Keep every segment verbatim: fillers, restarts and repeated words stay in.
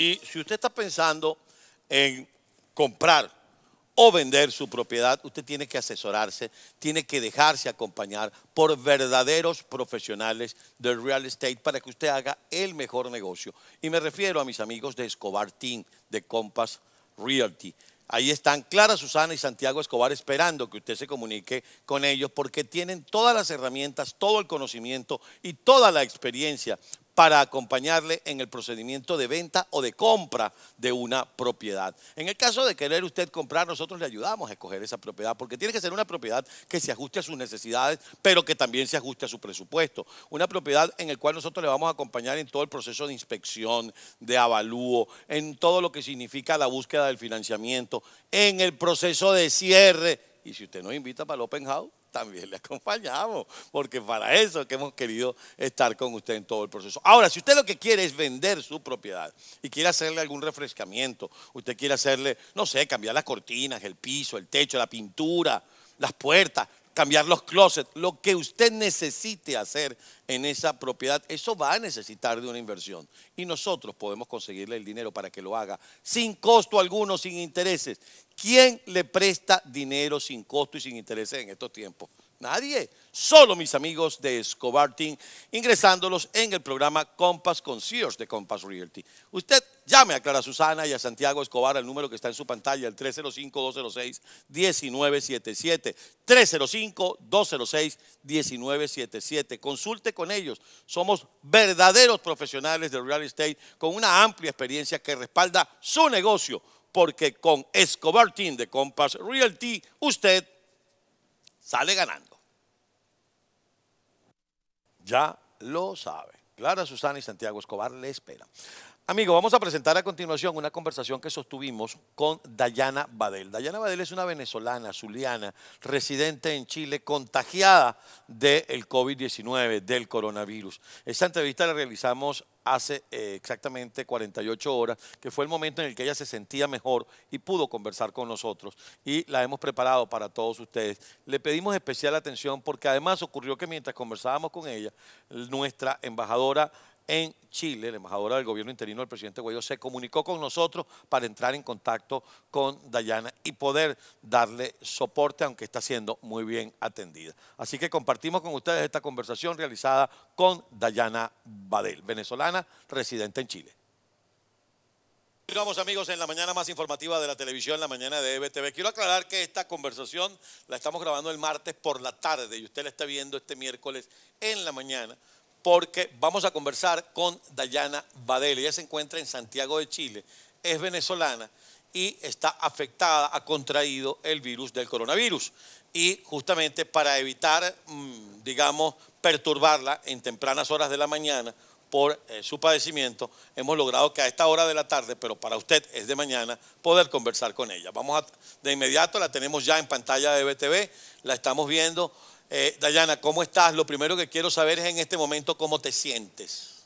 Y si usted está pensando en comprar o vender su propiedad, usted tiene que asesorarse, tiene que dejarse acompañar por verdaderos profesionales del real estate para que usted haga el mejor negocio. Y me refiero a mis amigos de Escobar Team, de Compass Realty. Ahí están Clara, Susana y Santiago Escobar esperando que usted se comunique con ellos porque tienen todas las herramientas, todo el conocimiento y toda la experiencia para acompañarle en el procedimiento de venta o de compra de una propiedad. En el caso de querer usted comprar, nosotros le ayudamos a escoger esa propiedad porque tiene que ser una propiedad que se ajuste a sus necesidades, pero que también se ajuste a su presupuesto. Una propiedad en la cual nosotros le vamos a acompañar en todo el proceso de inspección, de avalúo, en todo lo que significa la búsqueda del financiamiento, en el proceso de cierre. Y si usted nos invita para el Open House, también le acompañamos, porque para eso es que hemos querido estar con usted en todo el proceso. Ahora, si usted lo que quiere es vender su propiedad y quiere hacerle algún refrescamiento, usted quiere hacerle, no sé, cambiar las cortinas, el piso, el techo, la pintura, las puertas, cambiar los closets, lo que usted necesite hacer en esa propiedad, eso va a necesitar de una inversión. Y nosotros podemos conseguirle el dinero para que lo haga sin costo alguno, sin intereses. ¿Quién le presta dinero sin costo y sin intereses en estos tiempos? Nadie, solo mis amigos de Escobar Team, ingresándolos en el programa Compass Concierge de Compass Realty. Usted llame a Clara Susana y a Santiago Escobar al número que está en su pantalla, el tres cero cinco, dos cero seis, uno nueve siete siete, tres cero cinco, dos cero seis, uno nueve siete siete. Consulte con ellos, somos verdaderos profesionales del real estate con una amplia experiencia que respalda su negocio, porque con Escobar Team de Compass Realty usted sale ganando. Ya lo sabe. Clara, Susana y Santiago Escobar le esperan. Amigo, vamos a presentar a continuación una conversación que sostuvimos con Dayana Badel. Dayana Badel es una venezolana, zuliana, residente en Chile, contagiada del COVID diecinueve, del coronavirus. Esta entrevista la realizamos hace eh, exactamente cuarenta y ocho horas, que fue el momento en el que ella se sentía mejor y pudo conversar con nosotros. Y la hemos preparado para todos ustedes. Le pedimos especial atención porque además ocurrió que mientras conversábamos con ella, nuestra embajadora en Chile, la embajadora del gobierno interino del presidente Guaidó, se comunicó con nosotros para entrar en contacto con Dayana y poder darle soporte, aunque está siendo muy bien atendida. Así que compartimos con ustedes esta conversación realizada con Dayana Badel, venezolana residente en Chile. Continuamos, amigos, en la mañana más informativa de la televisión, la mañana de E B T V. Quiero aclarar que esta conversación la estamos grabando el martes por la tarde y usted la está viendo este miércoles en la mañana, porque vamos a conversar con Dayana Badel. Ella se encuentra en Santiago de Chile, es venezolana y está afectada, ha contraído el virus del coronavirus. Y justamente para evitar, digamos, perturbarla en tempranas horas de la mañana por eh, su padecimiento, hemos logrado que a esta hora de la tarde, pero para usted es de mañana, poder conversar con ella. Vamos a, de inmediato, la tenemos ya en pantalla de E B T V, la estamos viendo. Eh, Dayana, ¿cómo estás? Lo primero que quiero saber es en este momento cómo te sientes.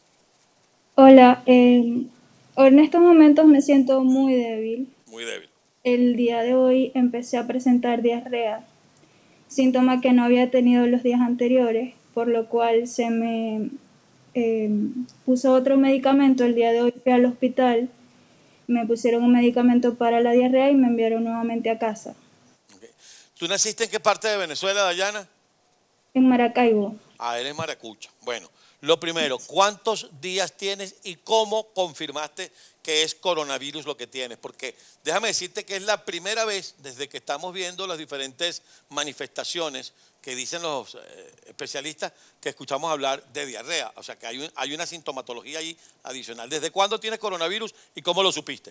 Hola, eh, en estos momentos me siento muy débil. Muy débil. El día de hoy empecé a presentar diarrea, síntoma que no había tenido los días anteriores, por lo cual se me eh, puso otro medicamento. El día de hoy fui al hospital, me pusieron un medicamento para la diarrea y me enviaron nuevamente a casa. Okay. ¿Tú naciste en qué parte de Venezuela, Dayana? En Maracaibo. Ah, eres maracucha. Bueno, lo primero, ¿cuántos días tienes y cómo confirmaste que es coronavirus lo que tienes? Porque déjame decirte que es la primera vez desde que estamos viendo las diferentes manifestaciones que dicen los eh, especialistas que escuchamos hablar de diarrea. O sea que hay, un, hay una sintomatología ahí adicional. ¿Desde cuándo tienes coronavirus y cómo lo supiste?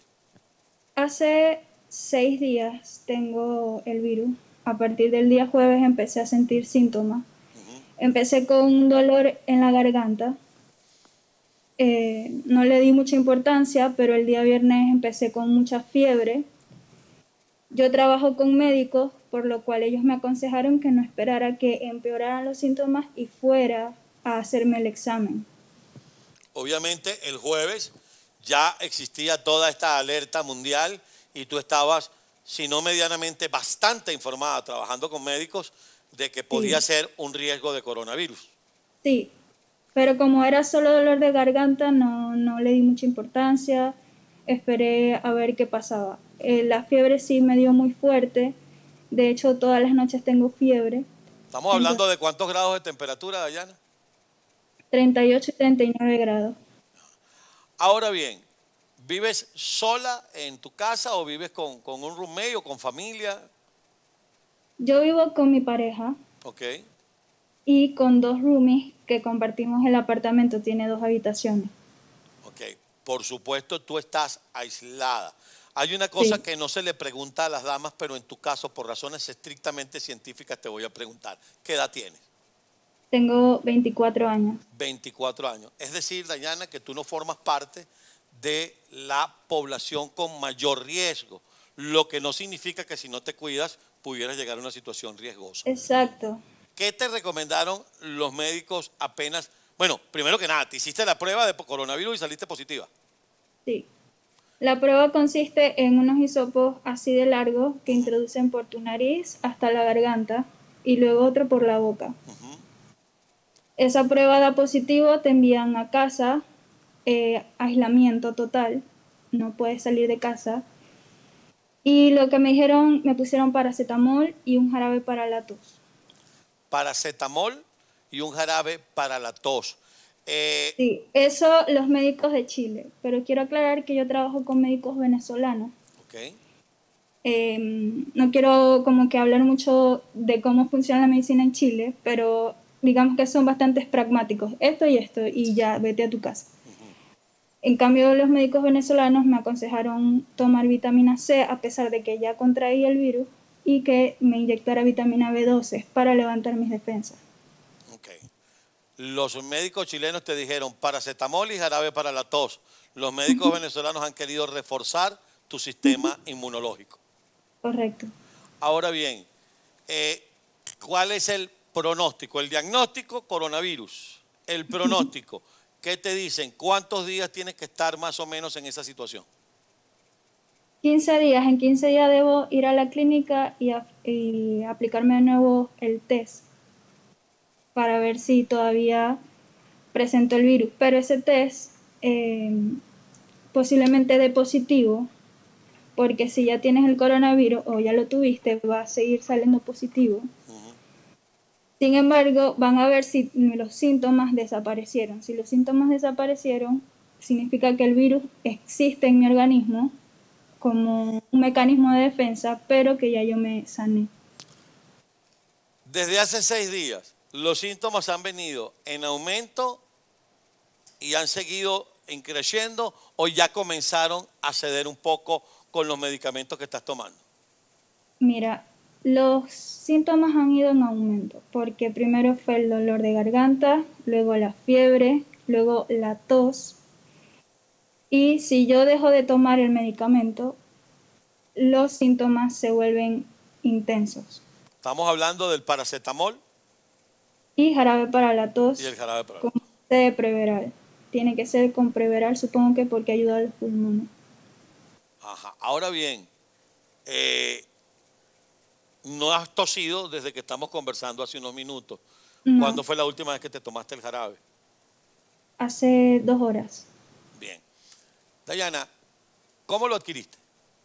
Hace seis días tengo el virus. A partir del día jueves empecé a sentir síntomas. Empecé con un dolor en la garganta, eh, no le di mucha importancia, pero el día viernes empecé con mucha fiebre. Yo trabajo con médicos, por lo cual ellos me aconsejaron que no esperara que empeoraran los síntomas y fuera a hacerme el examen. Obviamente el jueves ya existía toda esta alerta mundial y tú estabas, si no medianamente, bastante informada, trabajando con médicos, de que podía sí. ser un riesgo de coronavirus. Sí, pero como era solo dolor de garganta, no, no le di mucha importancia. esperé a ver qué pasaba. Eh, la fiebre sí me dio muy fuerte, de hecho todas las noches tengo fiebre, Estamos entonces hablando de cuántos grados de temperatura, Dayana. treinta y ocho y treinta y nueve grados. Ahora bien, ¿vives sola en tu casa o vives con, con un roommate o con familia? Yo vivo con mi pareja Ok, y con dos roomies que compartimos el apartamento, tiene dos habitaciones. ok. Por supuesto, tú estás aislada. Hay una cosa Sí, que no se le pregunta a las damas, pero en tu caso, por razones estrictamente científicas, te voy a preguntar. ¿Qué edad tienes? tengo veinticuatro años. veinticuatro años. Es decir, Dayana, que tú no formas parte de la población con mayor riesgo, lo que no significa que si no te cuidas pudieras llegar a una situación riesgosa. Exacto, ¿Qué te recomendaron los médicos apenas? Bueno, primero que nada, te hiciste la prueba de coronavirus y saliste positiva. sí. La prueba consiste en unos hisopos así de largos que introducen por tu nariz hasta la garganta y luego otro por la boca. Ujú. Esa prueba da positivo, te envían a casa, eh, aislamiento total, no puedes salir de casa. Y lo que me dijeron, me pusieron paracetamol y un jarabe para la tos. Paracetamol y un jarabe para la tos. Eh, Sí, eso los médicos de Chile, pero quiero aclarar que yo trabajo con médicos venezolanos. ok. Eh, no quiero como que hablar mucho de cómo funciona la medicina en Chile, pero digamos que son bastante pragmáticos, esto y esto, y ya vete a tu casa. Ujú. En cambio, los médicos venezolanos me aconsejaron tomar vitamina C a pesar de que ya contraí el virus y que me inyectara vitamina B doce para levantar mis defensas. Ok. Los médicos chilenos te dijeron paracetamol y jarabe para la tos. Los médicos venezolanos han querido reforzar tu sistema inmunológico. Correcto. Ahora bien, eh, ¿cuál es el pronóstico? El diagnóstico, coronavirus. El pronóstico, ¿qué te dicen? ¿Cuántos días tienes que estar más o menos en esa situación? quince días, en quince días debo ir a la clínica y, a- y aplicarme de nuevo el test para ver si todavía presento el virus. Pero ese test eh, posiblemente dé positivo, porque si ya tienes el coronavirus o ya lo tuviste, va a seguir saliendo positivo. Ujú. Sin embargo, van a ver si los síntomas desaparecieron. Si los síntomas desaparecieron, significa que el virus existe en mi organismo como un mecanismo de defensa, pero que ya yo me sané. Desde hace seis días, los síntomas han venido en aumento y han seguido creciendo o ya comenzaron a ceder un poco con los medicamentos que estás tomando. Mira, los síntomas han ido en aumento, porque primero fue el dolor de garganta, luego la fiebre, luego la tos. Y si yo dejo de tomar el medicamento, los síntomas se vuelven intensos. Estamos hablando del paracetamol Y jarabe para la y el tos jarabe para la con tos. té de Preveral. Tiene que ser con Preveral, supongo que porque ayuda a los pulmones. Ajá. Ahora bien, eh, no has tosido desde que estamos conversando hace unos minutos. No, ¿Cuándo fue la última vez que te tomaste el jarabe? hace dos horas. Bien. Dayana, ¿cómo lo adquiriste?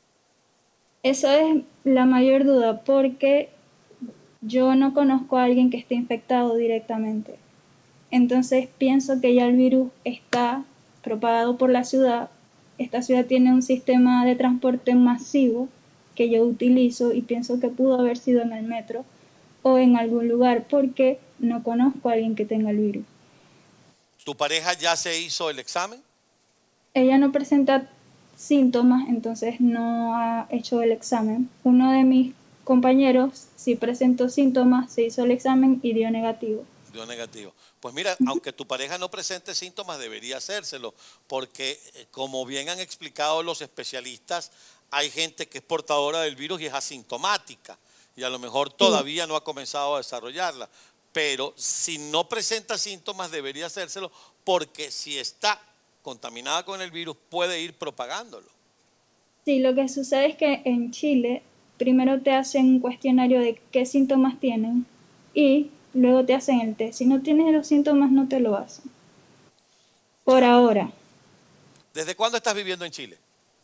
Esa es la mayor duda, porque yo no conozco a alguien que esté infectado directamente. Entonces pienso que ya el virus está propagado por la ciudad. Esta ciudad tiene un sistema de transporte masivo que yo utilizo y pienso que pudo haber sido en el metro o en algún lugar porque no conozco a alguien que tenga el virus. ¿Tu pareja ya se hizo el examen? Ella no presenta síntomas, entonces no ha hecho el examen. Uno de mis compañeros sí presentó síntomas, se hizo el examen y dio negativo. Dio negativo. Pues mira, aunque tu pareja no presente síntomas, debería hacérselo, porque eh, como bien han explicado los especialistas, hay gente que es portadora del virus y es asintomática, y a lo mejor Sí. todavía no ha comenzado a desarrollarla. Pero si no presenta síntomas, debería hacérselo, porque si está contaminada con el virus, puede ir propagándolo. Sí, lo que sucede es que en Chile primero te hacen un cuestionario de qué síntomas tienen y luego te hacen el test. Si no tienes los síntomas, no te lo hacen. Por Ya. ahora, ¿Desde cuándo estás viviendo en Chile?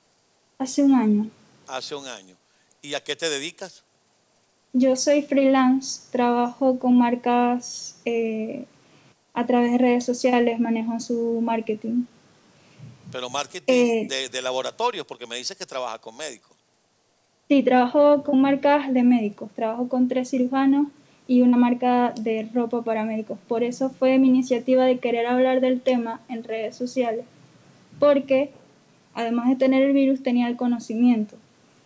Hace un año. Hace un año. ¿Y a qué te dedicas? Yo soy freelance, trabajo con marcas eh, a través de redes sociales, manejo su marketing. Pero marketing Eh, de, de laboratorios, porque me dices que trabajas con médicos. sí, trabajo con marcas de médicos, trabajo con tres cirujanos y una marca de ropa para médicos. Por eso fue mi iniciativa de querer hablar del tema en redes sociales, porque además de tener el virus tenía el conocimiento.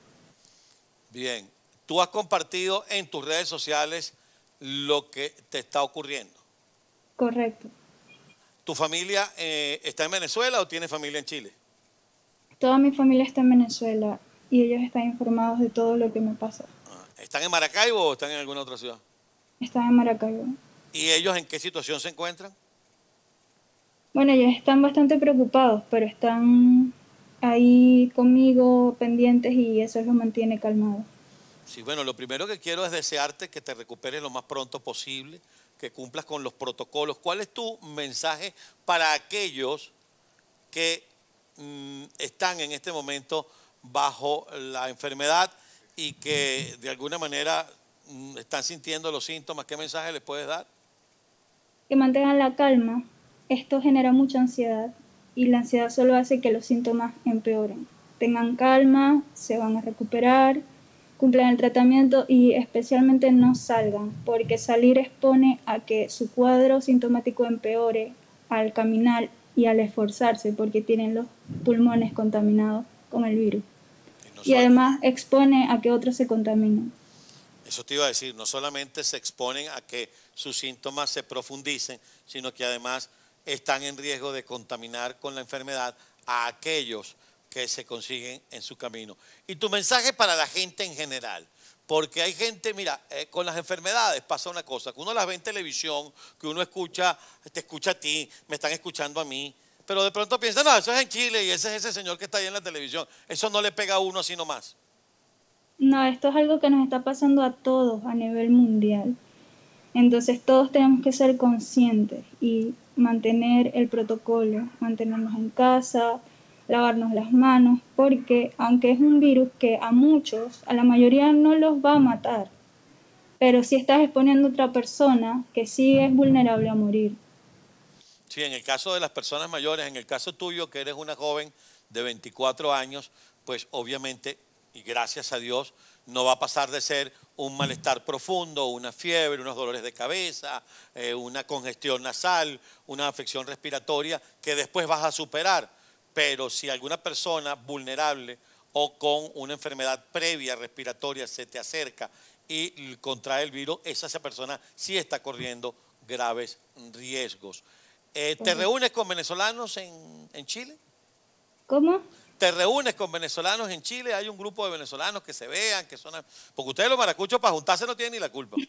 Bien, tú has compartido en tus redes sociales lo que te está ocurriendo. Correcto. ¿Tu familia eh, está en Venezuela o tiene familia en Chile? Toda mi familia está en Venezuela y ellos están informados de todo lo que me pasa. Ah, ¿están en Maracaibo o están en alguna otra ciudad? Están en Maracaibo. ¿Y ellos en qué situación se encuentran? Bueno, ellos están bastante preocupados, pero están ahí conmigo pendientes y eso los mantiene calmados. Sí, bueno, lo primero que quiero es desearte que te recuperes lo más pronto posible, que cumplas con los protocolos. ¿Cuál es tu mensaje para aquellos que mm, están en este momento bajo la enfermedad y que de alguna manera mm, están sintiendo los síntomas? ¿Qué mensaje les puedes dar? Que mantengan la calma. Esto genera mucha ansiedad y la ansiedad solo hace que los síntomas empeoren. Tengan calma, se van a recuperar, cumplan el tratamiento y especialmente no salgan, porque salir expone a que su cuadro sintomático empeore al caminar y al esforzarse, porque tienen los pulmones contaminados con el virus. Y no Y sola- además expone a que otros se contaminen. Eso te iba a decir, no solamente se exponen a que sus síntomas se profundicen, sino que además están en riesgo de contaminar con la enfermedad a aquellos que se consiguen en su camino. Y tu mensaje para la gente en general, porque hay gente, mira, eh, con las enfermedades pasa una cosa, que uno las ve en televisión, que uno escucha, te escucha a ti, me están escuchando a mí, pero de pronto piensa, no, eso es en Chile y ese es ese señor que está ahí en la televisión, eso no le pega a uno sino más. No, esto es algo que nos está pasando a todos a nivel mundial. Entonces todos tenemos que ser conscientes y mantener el protocolo, mantenernos en casa, lavarnos las manos, porque aunque es un virus que a muchos, a la mayoría no los va a matar, pero si estás exponiendo a otra persona que sí es vulnerable a morir. Sí, en el caso de las personas mayores, en el caso tuyo, que eres una joven de veinticuatro años, pues obviamente, y gracias a Dios, no va a pasar de ser un malestar profundo, una fiebre, unos dolores de cabeza, eh, una congestión nasal, una afección respiratoria que después vas a superar. Pero si alguna persona vulnerable o con una enfermedad previa respiratoria se te acerca y contrae el virus, esa, esa persona sí está corriendo graves riesgos. Eh, ¿te reúnes con venezolanos en, en Chile? ¿Cómo? ¿Te reúnes con venezolanos en Chile? Hay un grupo de venezolanos que se vean, que son... Porque ustedes los maracuchos para juntarse no tienen ni la culpa.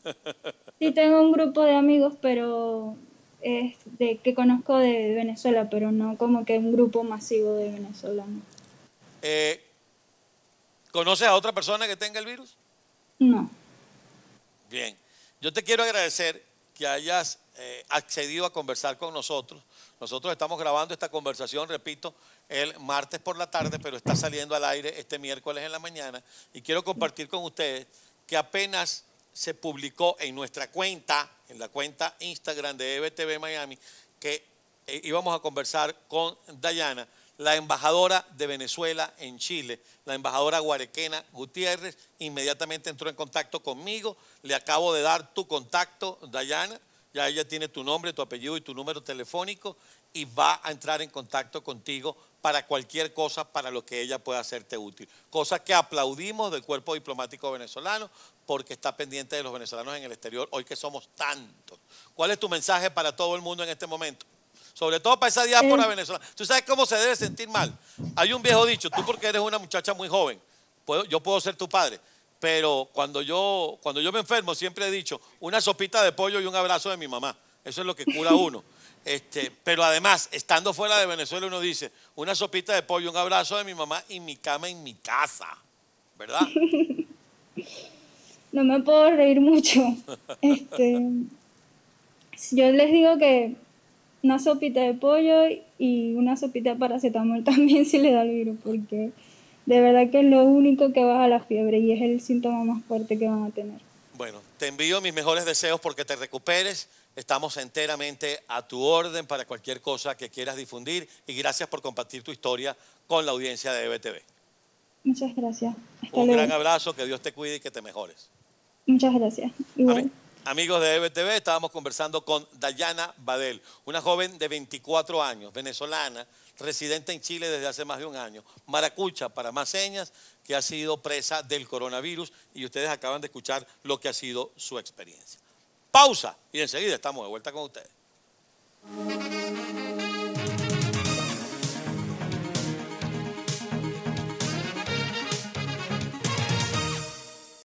Sí, tengo un grupo de amigos, pero es de que conozco de Venezuela, pero no como que un grupo masivo de venezolanos. Eh, ¿Conoces a otra persona que tenga el virus? No. Bien, yo te quiero agradecer que hayas eh, accedido a conversar con nosotros. Nosotros estamos grabando esta conversación, repito, el martes por la tarde, pero está saliendo al aire este miércoles en la mañana. Y quiero compartir con ustedes que apenas se publicó en nuestra cuenta, en la cuenta Instagram de E B T V Miami, que eh, íbamos a conversar con Dayana, la embajadora de Venezuela en Chile, la embajadora Guarequena Gutiérrez, inmediatamente entró en contacto conmigo, le acabo de dar tu contacto, Dayana, ya ella tiene tu nombre, tu apellido y tu número telefónico y va a entrar en contacto contigo para cualquier cosa para lo que ella pueda hacerte útil. Cosa que aplaudimos del cuerpo diplomático venezolano porque está pendiente de los venezolanos en el exterior, hoy que somos tantos. ¿Cuál es tu mensaje para todo el mundo en este momento? Sobre todo para esa diáspora Eh, venezolana. ¿Tú sabes cómo se debe sentir mal? Hay un viejo dicho, tú porque eres una muchacha muy joven, puedo, yo puedo ser tu padre, pero cuando yo, cuando yo me enfermo siempre he dicho, una sopita de pollo y un abrazo de mi mamá. Eso es lo que cura a uno. Este, pero además, estando fuera de Venezuela uno dice, una sopita de pollo, un abrazo de mi mamá y mi cama en mi casa, ¿verdad? no me puedo reír mucho. Este, yo les digo que una sopita de pollo y una sopita de paracetamol también si le da el virus, porque De verdad que es lo único que baja la fiebre y es el síntoma más fuerte que van a tener. Bueno, te envío mis mejores deseos porque te recuperes. Estamos enteramente a tu orden para cualquier cosa que quieras difundir y gracias por compartir tu historia con la audiencia de E B T V. Muchas gracias. Hasta Un gran luego. abrazo, que Dios te cuide y que te mejores. Muchas gracias. Ami- Igual. Amigos de E B T V, estábamos conversando con Dayana Badel, una joven de veinticuatro años, venezolana, residente en Chile desde hace más de un año, maracucha para más señas, que ha sido presa del coronavirus y ustedes acaban de escuchar lo que ha sido su experiencia. Pausa y enseguida estamos de vuelta con ustedes.